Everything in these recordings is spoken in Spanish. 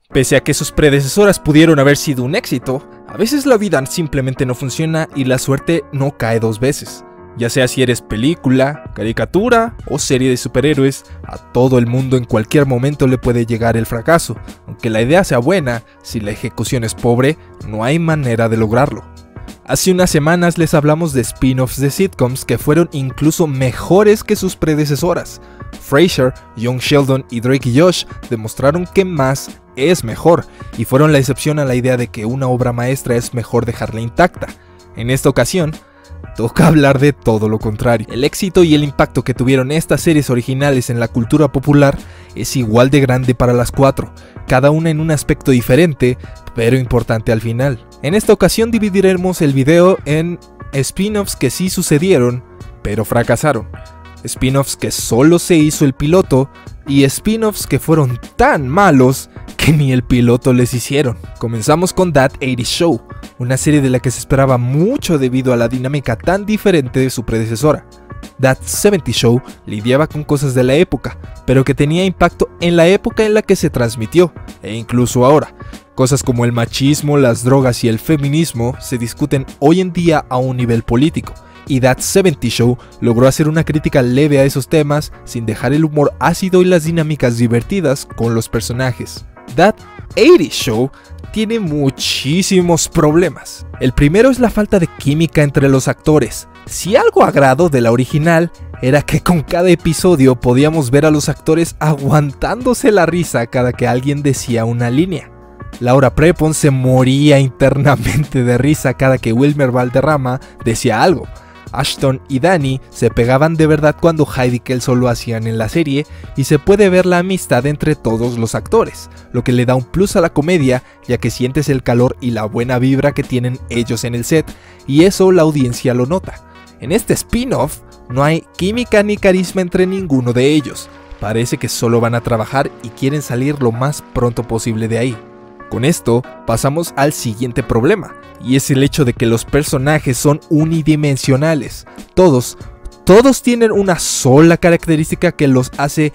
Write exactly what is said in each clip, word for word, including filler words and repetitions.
Pese a que sus predecesoras pudieron haber sido un éxito, a veces la vida simplemente no funciona y la suerte no cae dos veces. Ya sea si eres película, caricatura o serie de superhéroes, a todo el mundo en cualquier momento le puede llegar el fracaso. Aunque la idea sea buena, si la ejecución es pobre, no hay manera de lograrlo. Hace unas semanas les hablamos de spin-offs de sitcoms que fueron incluso mejores que sus predecesoras. Frasier, Young Sheldon y Drake y Josh demostraron que más es mejor, y fueron la excepción a la idea de que una obra maestra es mejor dejarla intacta. En esta ocasión, toca hablar de todo lo contrario. El éxito y el impacto que tuvieron estas series originales en la cultura popular es igual de grande para las cuatro, cada una en un aspecto diferente, pero importante al final. En esta ocasión dividiremos el video en spin-offs que sí sucedieron, pero fracasaron, spin-offs que solo se hizo el piloto, y spin-offs que fueron tan malos que ni el piloto les hicieron. Comenzamos con That ochenta Show, una serie de la que se esperaba mucho debido a la dinámica tan diferente de su predecesora. That setenta Show lidiaba con cosas de la época, pero que tenía impacto en la época en la que se transmitió, e incluso ahora. Cosas como el machismo, las drogas y el feminismo se discuten hoy en día a un nivel político, y That setenta Show logró hacer una crítica leve a esos temas sin dejar el humor ácido y las dinámicas divertidas con los personajes. That ochenta Show tiene muchísimos problemas. El primero es la falta de química entre los actores. Si algo agrado de la original era que con cada episodio podíamos ver a los actores aguantándose la risa cada que alguien decía una línea. Laura Prepon se moría internamente de risa cada que Wilmer Valderrama decía algo. Ashton y Danny se pegaban de verdad cuando Heidi y Kelso lo hacían en la serie, y se puede ver la amistad entre todos los actores, lo que le da un plus a la comedia, ya que sientes el calor y la buena vibra que tienen ellos en el set, y eso la audiencia lo nota. En este spin-off no hay química ni carisma entre ninguno de ellos, parece que solo van a trabajar y quieren salir lo más pronto posible de ahí. Con esto pasamos al siguiente problema, y es el hecho de que los personajes son unidimensionales. Todos, todos tienen una sola característica que los hace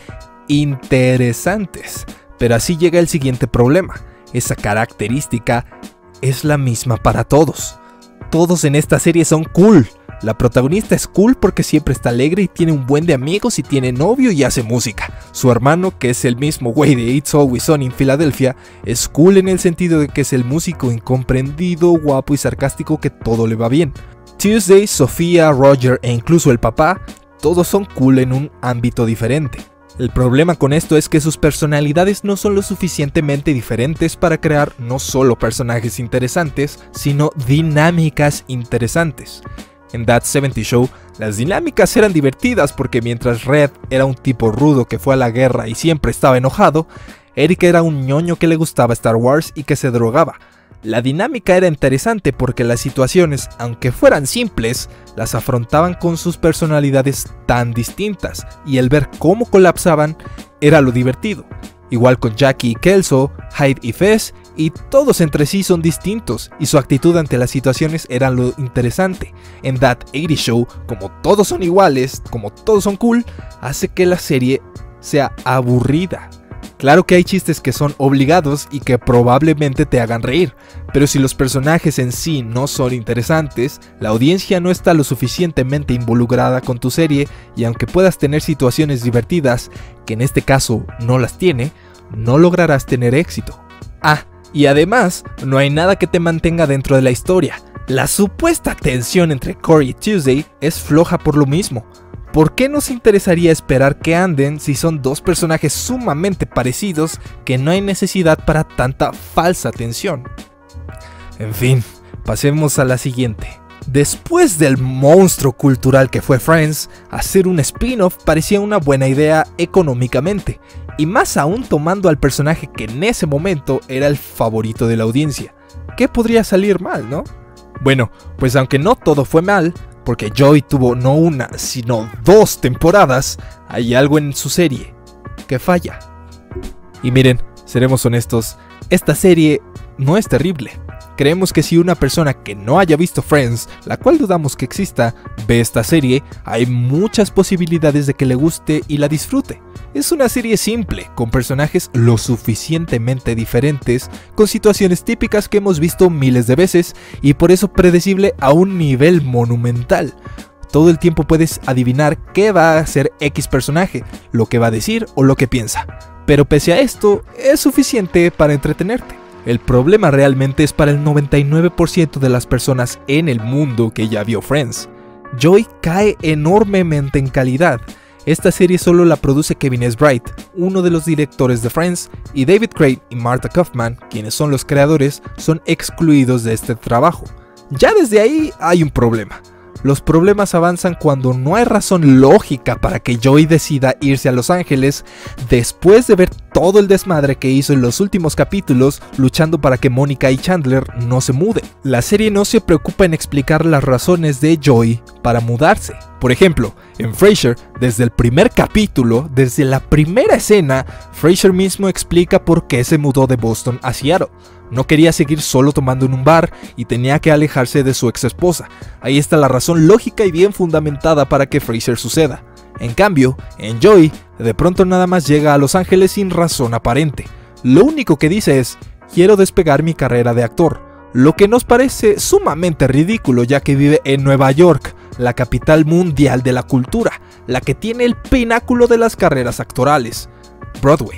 interesantes. Pero así llega el siguiente problema, esa característica es la misma para todos. Todos en esta serie son cool. La protagonista es cool porque siempre está alegre y tiene un buen de amigos y tiene novio y hace música. Su hermano, que es el mismo güey de It's Always Sunny en Filadelfia, es cool en el sentido de que es el músico incomprendido, guapo y sarcástico que todo le va bien. Tuesday, Sofía, Roger e incluso el papá, todos son cool en un ámbito diferente. El problema con esto es que sus personalidades no son lo suficientemente diferentes para crear no solo personajes interesantes, sino dinámicas interesantes. En That setenta Show, las dinámicas eran divertidas porque mientras Red era un tipo rudo que fue a la guerra y siempre estaba enojado, Eric era un ñoño que le gustaba Star Wars y que se drogaba. La dinámica era interesante porque las situaciones, aunque fueran simples, las afrontaban con sus personalidades tan distintas, y el ver cómo colapsaban era lo divertido. Igual con Jackie y Kelso, Hyde y Fez, y todos entre sí son distintos, y su actitud ante las situaciones era lo interesante. En That ochenta Show, como todos son iguales, como todos son cool, hace que la serie sea aburrida. Claro que hay chistes que son obligados y que probablemente te hagan reír, pero si los personajes en sí no son interesantes, la audiencia no está lo suficientemente involucrada con tu serie, y aunque puedas tener situaciones divertidas, que en este caso no las tiene, no lograrás tener éxito. Ah, y además, no hay nada que te mantenga dentro de la historia. La supuesta tensión entre Corey y Tuesday es floja por lo mismo. ¿Por qué nos interesaría esperar que anden si son dos personajes sumamente parecidos que no hay necesidad para tanta falsa tensión? En fin, pasemos a la siguiente. Después del monstruo cultural que fue Friends, hacer un spin-off parecía una buena idea económicamente, y más aún tomando al personaje que en ese momento era el favorito de la audiencia. ¿Qué podría salir mal, no? Bueno, pues aunque no todo fue mal, porque Joey tuvo no una, sino dos temporadas, hay algo en su serie que falla. Y miren, seremos honestos, esta serie no es terrible, Creemos que si una persona que no haya visto Friends, la cual dudamos que exista, ve esta serie, hay muchas posibilidades de que le guste y la disfrute. Es una serie simple, con personajes lo suficientemente diferentes, con situaciones típicas que hemos visto miles de veces y por eso predecible a un nivel monumental. Todo el tiempo puedes adivinar qué va a hacer X personaje, lo que va a decir o lo que piensa. Pero pese a esto, es suficiente para entretenerte. El problema realmente es para el noventa y nueve por ciento de las personas en el mundo que ya vio Friends. Joey cae enormemente en calidad. Esta serie solo la produce Kevin S. Bright, uno de los directores de Friends, y David Crane y Martha Kaufman, quienes son los creadores, son excluidos de este trabajo. Ya desde ahí hay un problema. Los problemas avanzan cuando no hay razón lógica para que Joey decida irse a Los Ángeles después de ver todo el desmadre que hizo en los últimos capítulos luchando para que Mónica y Chandler no se muden. La serie no se preocupa en explicar las razones de Joey para mudarse. Por ejemplo, en Frasier, desde el primer capítulo, desde la primera escena, Frasier mismo explica por qué se mudó de Boston a Seattle. No quería seguir solo tomando en un bar y tenía que alejarse de su ex esposa. Ahí está la razón lógica y bien fundamentada para que Frasier suceda. En cambio, en Joey, de pronto nada más llega a Los Ángeles sin razón aparente. Lo único que dice es, quiero despegar mi carrera de actor. Lo que nos parece sumamente ridículo ya que vive en Nueva York, la capital mundial de la cultura, la que tiene el pináculo de las carreras actorales, Broadway.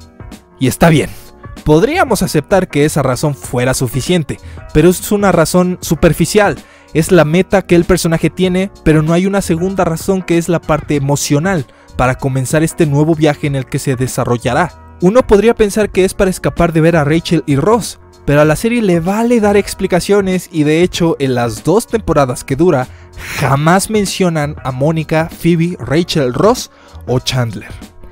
Y está bien. Podríamos aceptar que esa razón fuera suficiente, pero es una razón superficial. Es la meta que el personaje tiene, pero no hay una segunda razón que es la parte emocional para comenzar este nuevo viaje en el que se desarrollará. Uno podría pensar que es para escapar de ver a Rachel y Ross, pero a la serie le vale dar explicaciones y de hecho en las dos temporadas que dura jamás mencionan a Mónica, Phoebe, Rachel, Ross o Chandler.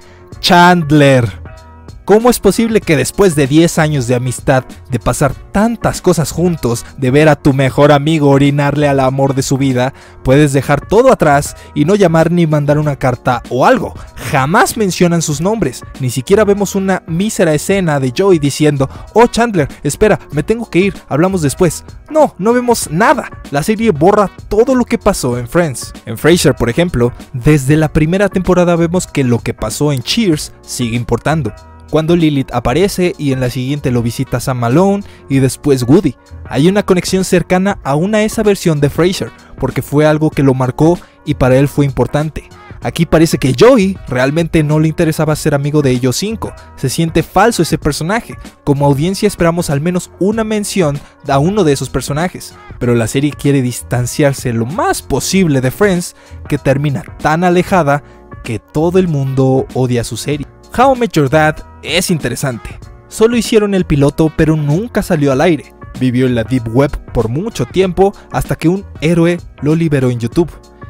Chandler. ¿Cómo es posible que después de diez años de amistad, de pasar tantas cosas juntos, de ver a tu mejor amigo orinarle al amor de su vida, puedes dejar todo atrás y no llamar ni mandar una carta o algo? Jamás mencionan sus nombres, ni siquiera vemos una mísera escena de Joey diciendo, oh Chandler, espera, me tengo que ir, hablamos después. No, no vemos nada. La serie borra todo lo que pasó en Friends. En Frasier, por ejemplo, desde la primera temporada vemos que lo que pasó en Cheers sigue importando. Cuando Lilith aparece y en la siguiente lo visita Sam Malone y después Woody. Hay una conexión cercana aún a esa versión de Frasier, porque fue algo que lo marcó y para él fue importante. Aquí parece que Joey realmente no le interesaba ser amigo de ellos cinco, se siente falso ese personaje. Como audiencia esperamos al menos una mención a uno de esos personajes, pero la serie quiere distanciarse lo más posible de Friends, que termina tan alejada que todo el mundo odia su serie. How I Met Your Dad es interesante. Solo hicieron el piloto pero nunca salió al aire. Vivió en la Deep Web por mucho tiempo hasta que un héroe lo liberó en YouTube.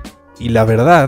Y la verdad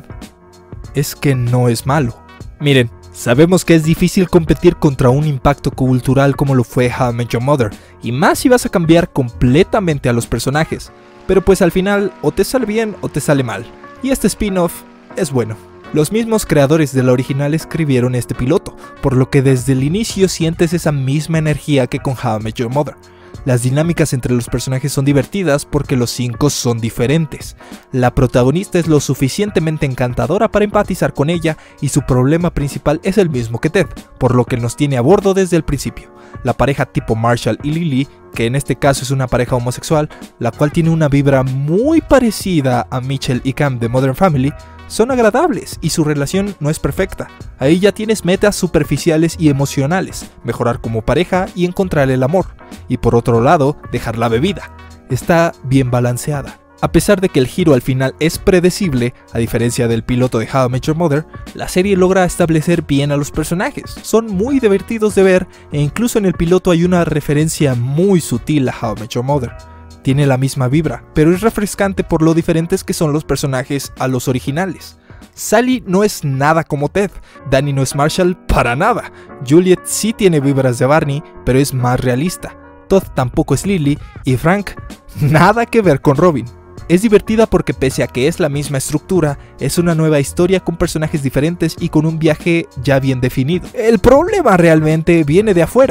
es que no es malo. Miren, sabemos que es difícil competir contra un impacto cultural como lo fue How I Met Your Mother, y más si vas a cambiar completamente a los personajes. Pero pues al final o te sale bien o te sale mal. Y este spin-off es bueno. Los mismos creadores de la original escribieron este piloto, por lo que desde el inicio sientes esa misma energía que con How I Met Your Mother. Las dinámicas entre los personajes son divertidas porque los cinco son diferentes. La protagonista es lo suficientemente encantadora para empatizar con ella y su problema principal es el mismo que Ted, por lo que nos tiene a bordo desde el principio. La pareja tipo Marshall y Lily, que en este caso es una pareja homosexual, la cual tiene una vibra muy parecida a Mitchell y Cam de Modern Family, son agradables y su relación no es perfecta. Ahí ya tienes metas superficiales y emocionales, mejorar como pareja y encontrar el amor. Y por otro lado, dejar la bebida. Está bien balanceada. A pesar de que el giro al final es predecible, a diferencia del piloto de How I Met Your Mother, la serie logra establecer bien a los personajes. Son muy divertidos de ver e incluso en el piloto hay una referencia muy sutil a How I Met Your Mother. Tiene la misma vibra, pero es refrescante por lo diferentes que son los personajes a los originales. Sally no es nada como Ted, Danny no es Marshall para nada, Juliet sí tiene vibras de Barney, pero es más realista, Todd tampoco es Lily y Frank nada que ver con Robin. Es divertida porque pese a que es la misma estructura, es una nueva historia con personajes diferentes y con un viaje ya bien definido. El problema realmente viene de afuera.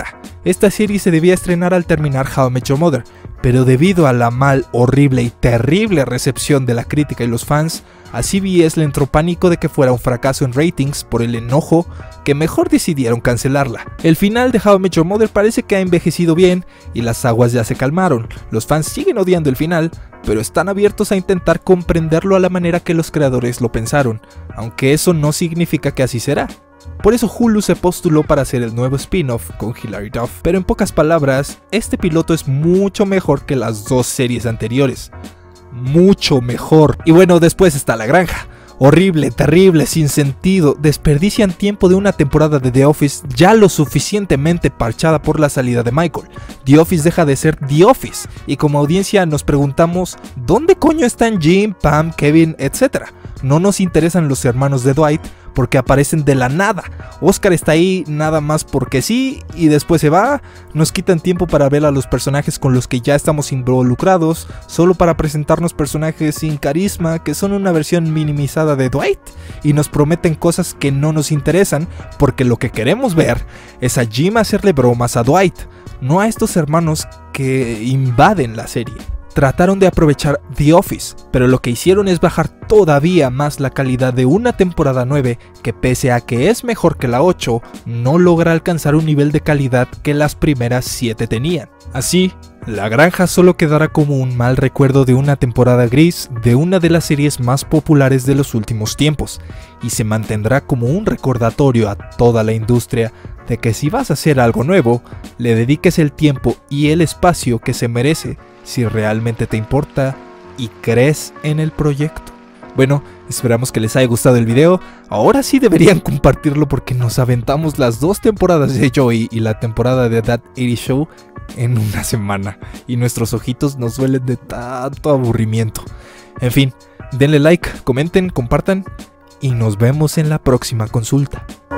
esta serie se debía estrenar al terminar How I Met Your Mother, pero debido a la mal, horrible y terrible recepción de la crítica y los fans, a C B S le entró pánico de que fuera un fracaso en ratings por el enojo, que mejor decidieron cancelarla. El final de How I Met Your Mother parece que ha envejecido bien y las aguas ya se calmaron. Los fans siguen odiando el final, pero están abiertos a intentar comprenderlo a la manera que los creadores lo pensaron, aunque eso no significa que así será. Por eso Hulu se postuló para hacer el nuevo spin-off con Hilary Duff, pero en pocas palabras, este piloto es mucho mejor que las dos series anteriores. Mucho mejor. Y bueno, después está La Granja. Horrible, terrible, sin sentido, desperdician tiempo de una temporada de The Office ya lo suficientemente parchada por la salida de Michael. The Office deja de ser The Office, y como audiencia nos preguntamos, ¿dónde coño están Jim, Pam, Kevin, etcétera? No nos interesan los hermanos de Dwight porque aparecen de la nada. Oscar está ahí nada más porque sí y después se va. Nos quitan tiempo para ver a los personajes con los que ya estamos involucrados, solo para presentarnos personajes sin carisma que son una versión minimizada de Dwight, y nos prometen cosas que no nos interesan porque lo que queremos ver es a Jim hacerle bromas a Dwight, no a estos hermanos que invaden la serie. Trataron de aprovechar The Office, pero lo que hicieron es bajar todavía más la calidad de una temporada nueve que, pese a que es mejor que la ocho, no logra alcanzar un nivel de calidad que las primeras siete tenían. Así, La Granja solo quedará como un mal recuerdo de una temporada gris de una de las series más populares de los últimos tiempos, y se mantendrá como un recordatorio a toda la industria de que si vas a hacer algo nuevo, le dediques el tiempo y el espacio que se merece si realmente te importa y crees en el proyecto. Bueno, esperamos que les haya gustado el video. Ahora sí deberían compartirlo porque nos aventamos las dos temporadas de Joey y la temporada de That ochenta Show en una semana, y nuestros ojitos nos duelen de tanto aburrimiento. En fin, denle like, comenten, compartan y nos vemos en la próxima consulta.